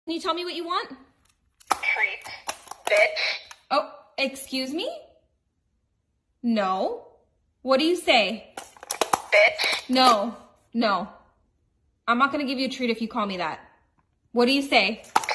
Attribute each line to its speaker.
Speaker 1: Can you tell me what you want?
Speaker 2: Treat, bitch.
Speaker 1: Oh, excuse me? No. What do you say?
Speaker 2: Bitch.
Speaker 1: No, no. I'm not gonna give you a treat if you call me that. What do you say?